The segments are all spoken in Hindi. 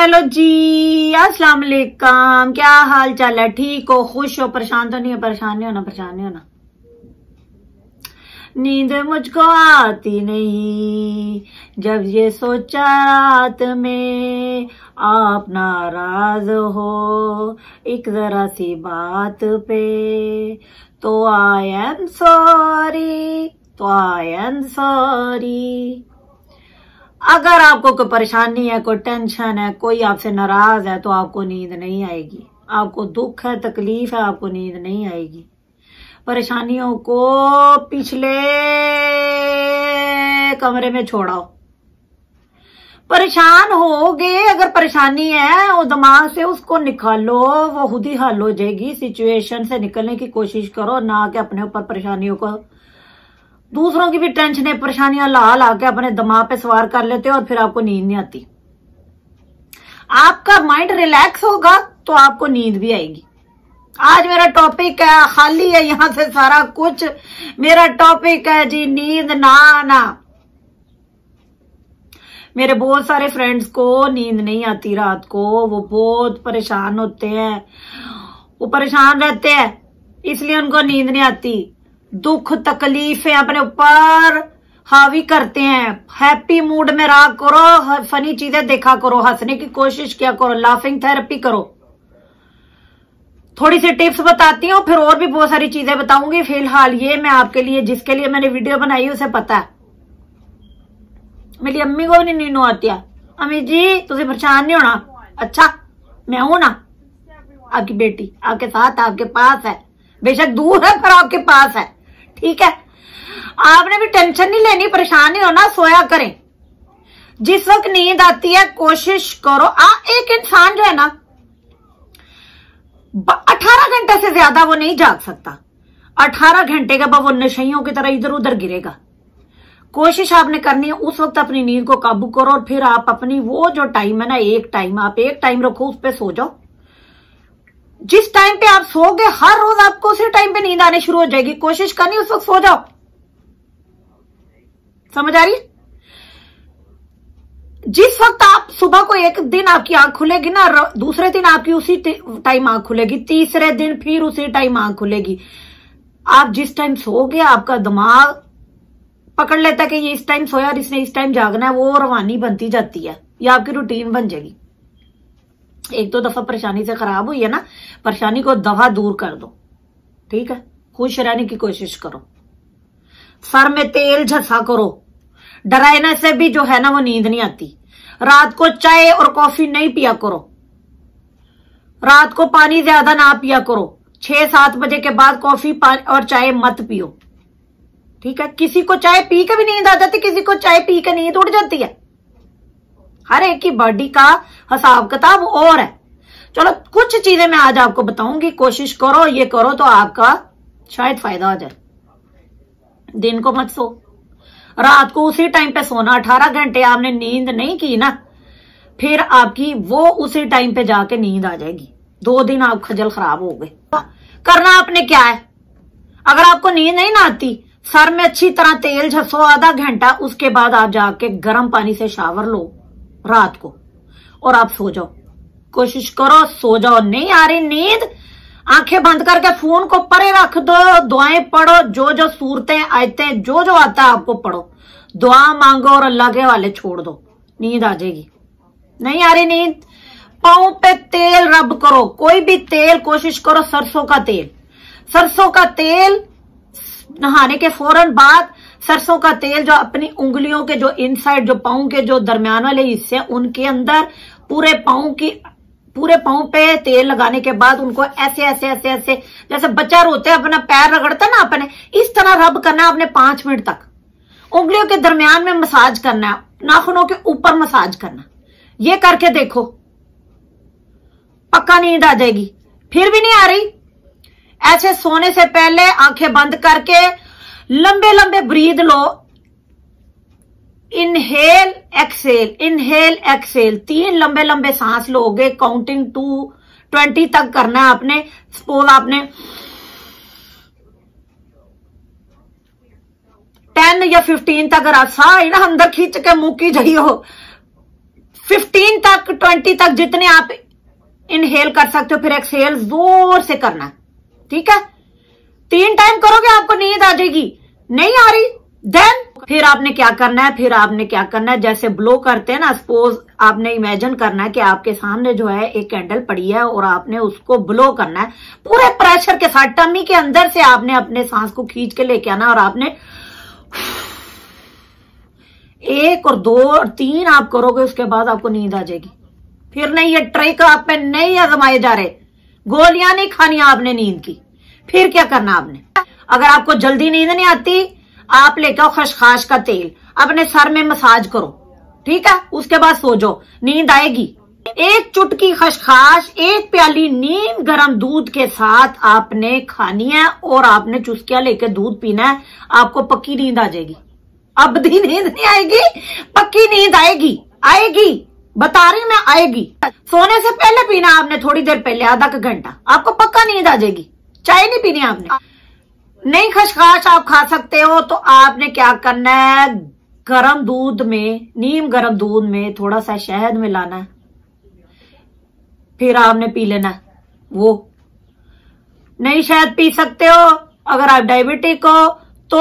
हेलो जी, अस्सलाम वालेकुम। क्या हाल चाल है? ठीक हो, खुश हो, परेशान तो नहीं हो? परेशान नहीं होना, परेशान नहीं होना। नींद मुझको आती नहीं जब ये सोचा रात में आप नाराज हो एक जरा सी बात पे, तो आई एम सॉरी, तो आई एम सॉरी। अगर आपको कोई परेशानी है, कोई टेंशन है, कोई आपसे नाराज है, तो आपको नींद नहीं आएगी। आपको दुख है, तकलीफ है, आपको नींद नहीं आएगी। परेशानियों को पिछले कमरे में छोड़ाओ। परेशान होगे, अगर परेशानी है वो दिमाग से उसको निकालो, वो खुद ही हल हो जाएगी। सिचुएशन से निकलने की कोशिश करो, ना कि अपने ऊपर परेशानियों को, दूसरों की भी टेंशनें परेशानियां ला ला के अपने दिमाग पे सवार कर लेते हो और फिर आपको नींद नहीं आती। आपका माइंड रिलैक्स होगा तो आपको नींद भी आएगी। आज मेरा टॉपिक है, खाली है यहां से सारा कुछ। मेरा टॉपिक है जी नींद ना आना। मेरे बहुत सारे फ्रेंड्स को नींद नहीं आती रात को, वो बहुत परेशान होते हैं, वो परेशान रहते हैं, इसलिए उनको नींद नहीं आती। दुख तकलीफें अपने ऊपर हावी करते हैं। हैप्पी मूड में रहा करो, फनी चीजें देखा करो, हंसने की कोशिश किया करो, लाफिंग थेरेपी करो। थोड़ी सी टिप्स बताती हूँ, फिर और भी बहुत सारी चीजें बताऊंगी। फिलहाल ये मैं आपके लिए, जिसके लिए मैंने वीडियो बनाई उसे पता है। मेरी अम्मी को भी नहीं नींद आती है। अम्मी जी तुझे परेशान नहीं होना। अच्छा मैं हूं ना, आपकी बेटी आपके साथ, आपके पास है, बेशक दूर है पर आपके पास है, ठीक है। आपने भी टेंशन नहीं लेनी, परेशान नहीं होना, सोया करें। जिस वक्त नींद आती है कोशिश करो, एक इंसान जो है ना 18 घंटे से ज्यादा वो नहीं जाग सकता। 18 घंटे के बाद वो नशइयों की तरह इधर उधर गिरेगा। कोशिश आपने करनी है उस वक्त अपनी नींद को काबू करो, और फिर आप अपनी वो जो टाइम है ना, आप एक टाइम रखो, उस पर सो जाओ। जिस टाइम पे आप सोओगे हर रोज आपको उसी टाइम पे नींद आने शुरू हो जाएगी। कोशिश करनी उस वक्त सो जाओ। समझ आ रही है? जिस वक्त आप सुबह को एक दिन आपकी आंख खुलेगी ना, दूसरे दिन आपकी उसी टाइम आंख खुलेगी, तीसरे दिन फिर उसी टाइम आंख खुलेगी। आप जिस टाइम सोओगे आपका दिमाग पकड़ लेता है कि ये इस टाइम सोया और इसने इस टाइम जागना है, वो रवानी बनती जाती है, ये आपकी रूटीन बन जाएगी। एक दो दफा परेशानी से खराब हुई है ना, परेशानी को दफा दूर कर दो, ठीक है। खुश रहने की कोशिश करो, सर में तेल झसा करो। डराने से भी जो है ना वो नींद नहीं आती। रात को चाय और कॉफी नहीं पिया करो। रात को पानी ज्यादा ना पिया करो। 6-7 बजे के बाद कॉफी और चाय मत पियो, ठीक है। किसी को चाय पी के भी नींद आ जाती, किसी को चाय पी के नींद उड़ जाती है। हर एक की बॉडी का हिसाब किताब और है। चलो कुछ चीजें मैं आज आपको बताऊंगी, कोशिश करो, ये करो तो आपका शायद फायदा हो जाए। दिन को मत सो, रात को उसी टाइम पे सोना। 18 घंटे आपने नींद नहीं की ना, फिर आपकी वो उसी टाइम पे जाके नींद आ जाएगी। 2 दिन आप खजल खराब हो गए। करना आपने क्या है, अगर आपको नींद नहीं ना आती, सर में अच्छी तरह तेल झसो आधा घंटा, उसके बाद आप जाके गर्म पानी से शावर लो रात को और आप सो जाओ। कोशिश करो सो जाओ। नहीं आ रही नींद, आंखें बंद करके फोन को परे रख दो, दुआएं पढ़ो, जो जो सूरतें आयतें जो जो आता है आपको पढ़ो, दुआ मांगो और अल्लाह के हवाले छोड़ दो, नींद आ जाएगी। नहीं आ रही नींद, पांव पे तेल रब करो, कोई भी तेल, कोशिश करो सरसों का तेल। सरसों का तेल नहाने के फौरन बाद सरसों का तेल जो अपनी उंगलियों के जो इनसाइड, जो पांव के जो दरमियान वाले हिस्से, उनके अंदर पूरे पांव पे तेल लगाने के बाद उनको ऐसे ऐसे ऐसे ऐसे, जैसे बच्चा रोते हैं अपना पैर रगड़ता है ना, अपने इस तरह रब करना है अपने 5 मिनट तक। उंगलियों के दरमियान में मसाज करना है, नाखूनों के ऊपर मसाज करना। ये करके देखो, पक्का नींद आ जाएगी। फिर भी नहीं आ रही, ऐसे सोने से पहले आंखें बंद करके लंबे लंबे ब्रीद लो। इनहेल एक्सेल, इनहेल एक्सेल, 3 लंबे लंबे सांस लोगे। काउंटिंग टू 20 तक करना है आपने। सपोज आपने 10 या 15 तक अगर आप साह ना अंदर खींच के मुंह की जाइए हो, 15 तक 20 तक जितने आप इनहेल कर सकते हो, फिर एक्सहेल जोर से करना है, ठीक है। 3 टाइम करोगे आपको नींद आ जाएगी, नहीं आ रही देन फिर आपने क्या करना है, जैसे ब्लो करते हैं ना, सपोज आपने इमेजिन करना है कि आपके सामने जो है एक कैंडल पड़ी है और आपने उसको ब्लो करना है पूरे प्रेशर के साथ, टमी के अंदर से आपने अपने सांस को खींच के लेके आना और आपने 1 और 2 और 3 आप करोगे, उसके बाद आपको नींद आ जाएगी। फिर नहीं, ये ट्रिक आप पे नहीं आजमाए जा रहे, गोलियां नहीं खानी आपने नींद की। फिर क्या करना आपने, अगर आपको जल्दी नींद नहीं आती, आप लेके आओ खसखस का तेल, अपने सर में मसाज करो, ठीक है, उसके बाद सो जाओ, नींद आएगी। 1 चुटकी खसखस 1 प्याली नीम गर्म दूध के साथ आपने खानी है और आपने चुस्किया लेके दूध पीना है, आपको पक्की नींद आ जाएगी। अब दी नींद नहीं आएगी, पक्की नींद आएगी, बता रही मैं, आएगी। सोने से पहले पीना आपने, थोड़ी देर पहले, आधा का घंटा, आपको पक्का नींद आ जाएगी। चाय नहीं पीनी आपने। नहीं खसखस आप खा सकते हो तो आपने क्या करना है, गरम दूध में, नीम गरम दूध में थोड़ा सा शहद मिलाना है, फिर आपने पी लेना है वो। नहीं शहद पी सकते हो, अगर आप डायबिटिक हो तो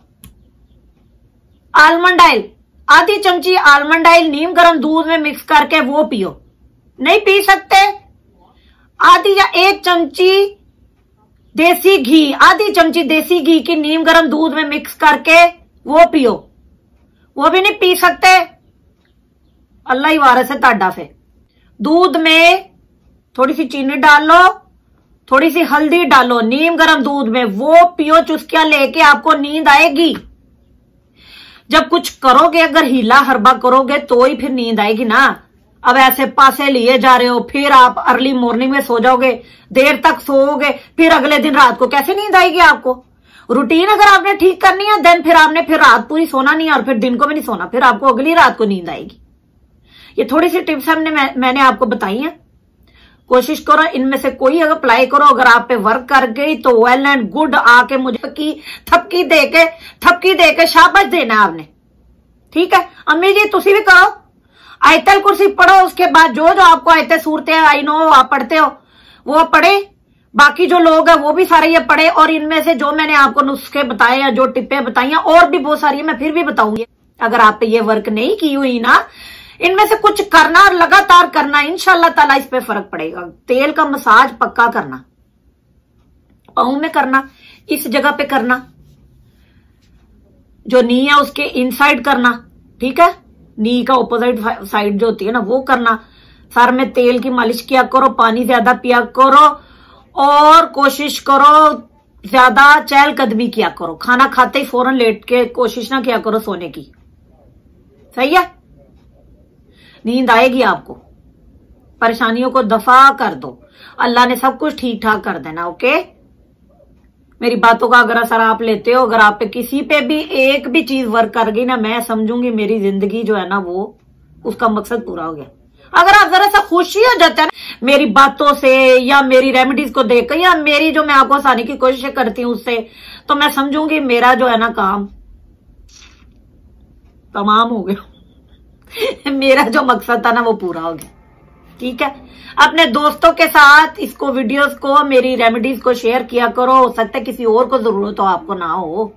आलमंड ऑयल, आधी चमची आलमंड ऑयल नीम गरम दूध में मिक्स करके वो पियो। नहीं पी सकते, आधी या 1 चमची देसी घी, आधी चमची देसी घी की नीम गरम दूध में मिक्स करके वो पियो। वो भी नहीं पी सकते, अल्लाह ही वारिस है ताड़ा से। दूध में थोड़ी सी चीनी डाल लो, थोड़ी सी हल्दी डालो नीम गरम दूध में, वो पियो, चुस्किया लेके आपको नींद आएगी। जब कुछ करोगे, अगर हीला हरबा करोगे तो ही फिर नींद आएगी ना। अब ऐसे पासे लिए जा रहे हो, फिर आप अर्ली मॉर्निंग में सो जाओगे, देर तक सोओगे, फिर अगले दिन रात को कैसे नींद आएगी आपको। रूटीन अगर आपने ठीक करनी है देन फिर आपने फिर रात पूरी सोना नहीं है और फिर दिन को भी नहीं सोना, फिर आपको अगली रात को नींद आएगी। ये थोड़ी सी टिप्स मैंने आपको बताई हैं, कोशिश करो इनमें से कोई अगर अप्लाई करो, अगर आप पे वर्क कर गई तो वेल एंड गुड। आके मुझे थपकी दे के शाबाश देना आपने, ठीक है। अम्मी जी तुसी भी करो, आयतल कुर्सी पढ़ो, उसके बाद जो आपको आयतें सूरतें आई नो आप पढ़ते हो वो पढ़े, बाकी जो लोग हैं वो भी सारे ये पढ़े। और इनमें से जो मैंने आपको नुस्खे बताए या जो टिप्पे बताई हैं और भी बहुत सारी है, मैं फिर भी बताऊंगी। अगर आप पे ये वर्क नहीं की हुई ना, इनमें से कुछ करना और लगातार करना, इंशाल्लाह ताला इस पे फर्क पड़ेगा। तेल का मसाज पक्का करना, पाँव में करना, इस जगह पे करना, जो नी है उसके इनसाइड करना, ठीक है, नी का ऑपोजिट साइड जो होती है ना वो करना। सर में तेल की मालिश किया करो, पानी ज्यादा पिया करो और कोशिश करो ज्यादा चहलकदमी किया करो। खाना खाते ही फौरन लेट के कोशिश ना किया करो सोने की, सही है। नींद आएगी आपको, परेशानियों को दफा कर दो, अल्लाह ने सब कुछ ठीक ठाक कर देना। ओके, मेरी बातों का अगर असर आप लेते हो, अगर आप पे किसी पे भी एक भी चीज वर्क कर गई ना, मैं समझूंगी मेरी जिंदगी जो है ना वो उसका मकसद पूरा हो गया। अगर आप जरा सा खुशी हो जाता है ना मेरी बातों से या मेरी रेमेडीज को देखकर या मेरी जो मैं आपको आसानी की कोशिश करती हूँ उससे, तो मैं समझूंगी मेरा जो है ना काम तमाम हो गया मेरा जो मकसद था ना वो पूरा हो गया, ठीक है। अपने दोस्तों के साथ इसको वीडियोस को, मेरी रेमेडीज को शेयर किया करो, हो सकता है किसी और को जरूरत हो आपको ना हो,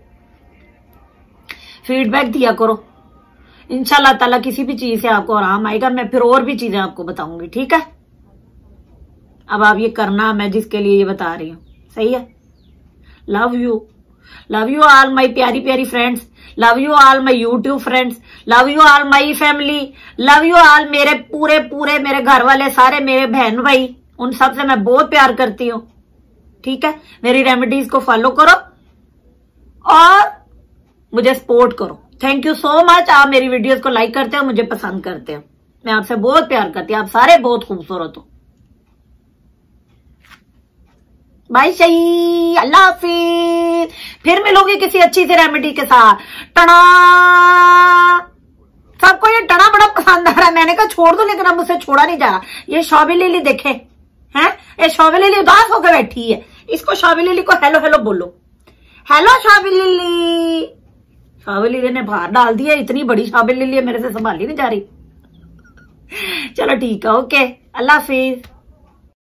फीडबैक दिया करो। इंशाल्लाह ताला किसी भी चीज से आपको आराम आएगा, मैं फिर और भी चीजें आपको बताऊंगी, ठीक है। अब आप ये करना, मैं जिसके लिए ये बता रही हूँ, सही है। लव यू ऑल माई प्यारी प्यारी friends, love you all my YouTube friends, love you all my family, love you all मेरे पूरे मेरे घर वाले सारे मेरे बहन भाई, उन सब से मैं बहुत प्यार करती हूँ, ठीक है। मेरी रेमेडीज को फॉलो करो और मुझे सपोर्ट करो। Thank you so much. आप मेरी वीडियोस को लाइक करते हो, मुझे पसंद करते हो, मैं आपसे बहुत प्यार करती हूँ। आप सारे बहुत खूबसूरत हो। बाय सही, अल्लाह हाफिज। फिर मिलोगी किसी अच्छी सी रेमेडी के साथ। टना, सबको ये टना बड़ा पसंद आ रहा है, मैंने कहा छोड़ दो, लेकिन अब मुझसे छोड़ा नहीं जा रहा। ये शौबी लिली देखे हैं, ये शौबी लिली उदास होकर बैठी है, इसको शौबी लिली को हेलो हेलो बोलो, hello Shaubi Lily. Shaubi Lily ने बाहर डाल दिया, इतनी बड़ी शौबी लिली है, मेरे से संभाली नहीं जा रही। चलो ठीक है, ओके, अल्लाह हाफिज।